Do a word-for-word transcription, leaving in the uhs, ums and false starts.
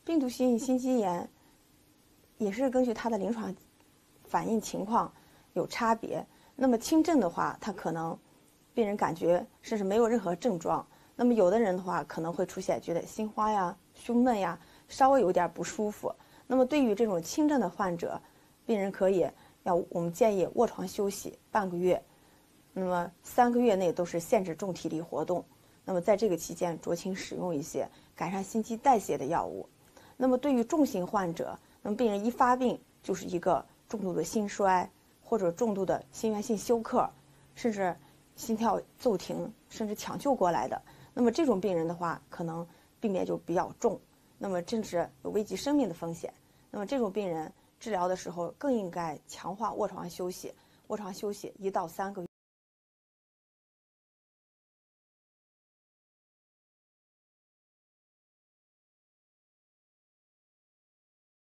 病毒性心肌炎也是根据它的临床反应情况有差别。那么轻症的话，它可能病人感觉甚至没有任何症状。那么有的人的话，可能会出现觉得心慌呀、胸闷呀，稍微有点不舒服。那么对于这种轻症的患者，病人可以要我们建议卧床休息半个月，那么三个月内都是限制重体力活动。那么在这个期间酌情使用一些改善心肌代谢的药物。那么对于重型患者，那么病人一发病就是一个重度的心衰或者重度的心源性休克，甚至心跳骤停，甚至抢救过来的。那么这种病人的话，可能病变就比较重，那么甚至有危及生命的风险。那么这种病人治疗的时候更应该强化卧床休息，卧床休息一到三个月。